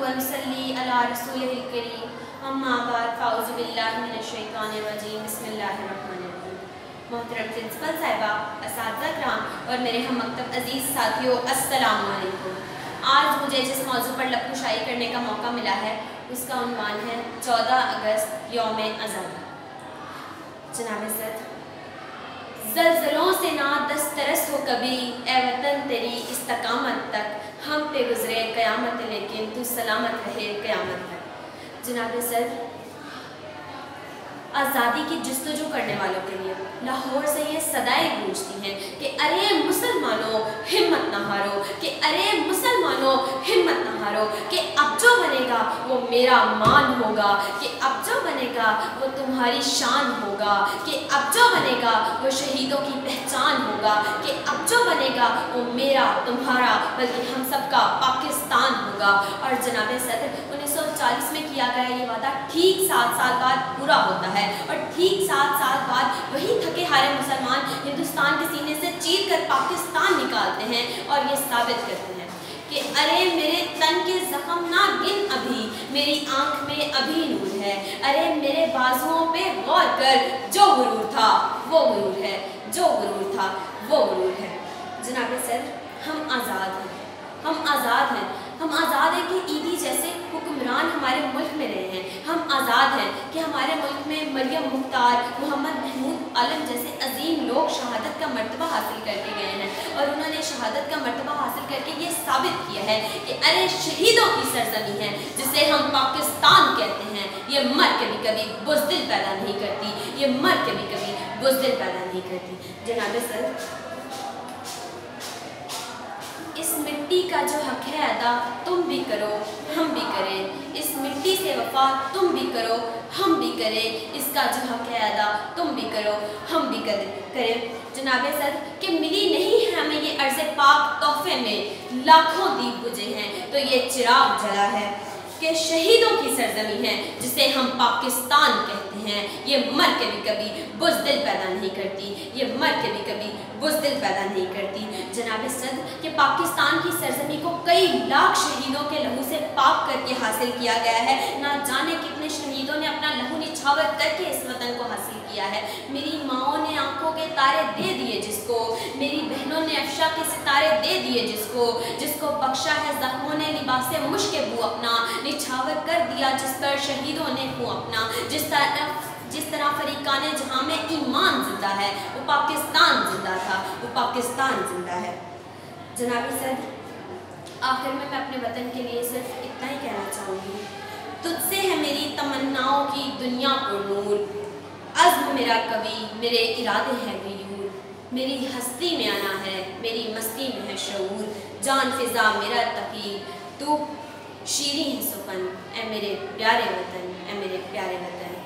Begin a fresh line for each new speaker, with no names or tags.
व नुसल्ली अला रसूलिल करीम अम्मा बाद फ़ाउज़ु बिल्लाहि मिनश शैतानिर रजीम बिस्मिल्लाहिर्रहमानिर्रहीम। मोहतरम प्रिंसिपल साहिबा, असातिज़ा किराम और मेरे हम मकतब अज़ीज़ साथियों, अस्सलामु अलैकुम। आज मुझे जिस मौजू पर लफ्ज़ करने का मौका मिला है उसका उन्वान है 14 अगस्त यौम आज़ादी। जनाब सद, ज़लज़लों से ना दस्तरस हो कभी ए वतन तेरी इस्तकामत तक, हम पे गुज़रे क़यामत लेकिन तू सलामत रहे क़यामत तक। जनाब सद, आज़ादी की जस्तजू करने वालों के लिए लाहौर से ये सदाएं गूंजती हैं कि अरे मुसलमानों हिम्मत न हारो, कि अरे मुसलमानों हिम्मत न हारो, कि अब जो बनेगा वो मेरा मान होगा, कि अब जो बनेगा वो तुम्हारी शान होगा, कि अब जो बनेगा वो शहीदों की पहचान होगा, कि अब जो बनेगा वो मेरा तुम्हारा बल्कि हम सबका पाकिस्तान होगा। और जनाब सदर, 1940 में किया गया ये वादा ठीक 7 साल बाद पूरा होता है और ठीक 7 साल बाद वही थके हारे मुसलमान हिंदुस्तान के सीने से चीर कर पाकिस्तान निकालते हैं और ये साबित करते हैं कि अरे मेरे तन के जख्म ना गिन अभी, मेरी आंख में अभी नूर है, अरे मेरे बाजुओं पे गौर कर, जो गुरूर था वो गुरूर है, जो गुरूर था वो गुरूर है। जनाब सर, हम आज़ाद हैं, हम आज़ाद हैं, हम आज़ाद हैं कि ईदी जैसे हुक्मरान हमारे मुल्क में रहे हैं। हम आज़ाद हैं कि हमारे मुल्क में मरियम मुख्तार, मोहम्मद महमूद आलम जैसे अजीम लोग शहादत का मर्तबा हासिल करके गए हैं और उन्होंने शहादत का मर्तबा हासिल करके ये साबित किया है कि अरे शहीदों की सरजमी है जिसे हम पाकिस्तान कहते हैं, ये मर के भी कभी बुज़दिल पैदा नहीं करती, ये मर के भी कभी बुज़दिल पैदा नहीं करती। जनाब सर, इस मिट्टी का जो हक है अदा तुम भी करो हम भी करें, इस मिट्टी से वफा तुम भी करो हम भी करें, इसका जो हक है अदा तुम भी करो हम भी करें। जनाब सर, कि मिली नहीं है हमें ये अर्ज़ पाक तोहफे में, लाखों दीप बुझे हैं तो ये चिराग जला है कि शहीदों की सरजमी है जिसे हम पाकिस्तान कहते हैं, ये मर के भी कभी बुज़दिल पैदा नहीं करती, ये मर के भी कभी बुज़दिल पैदा नहीं करती। जनाब सद, कि पाकिस्तान की सरजमी को कई लाख शहीदों के लहू से पाक करके हासिल किया गया है, ना जाने कितने शहीदों ने अपना लहू निछावर करके इस वतन को हासिल किया है। मेरी माओं ने आंखों के तारे दे दिए जिसको, मेरी बहनों ने अफशा के सितारे दे दिए जिसको, जिसको बख्शा है ज़ख्मों ने लिबासे मुश्क बू अपना, निछावर कर दिया जिस पर शहीदों ने खून अपना। जिस तरह फरीकाने जहाँ में ईमान जिंदा है वो पाकिस्तान जिंदा था, वो पाकिस्तान जिंदा है। जनाब सर, आखिर में मैं अपने वतन के लिए सिर्फ इतना ही कहना चाहूँगी, तुझसे है मेरी तमन्नाओं की दुनिया को नूर, अज़्म मेरा कवि मेरे इरादे हैं गयूर, मेरी हस्ती में आना है मेरी मस्ती में है शऊर, जान फिजा मेरा तकी तू शीरी है सुखन, ए मेरे प्यारे वतन, ए मेरे प्यारे वतन।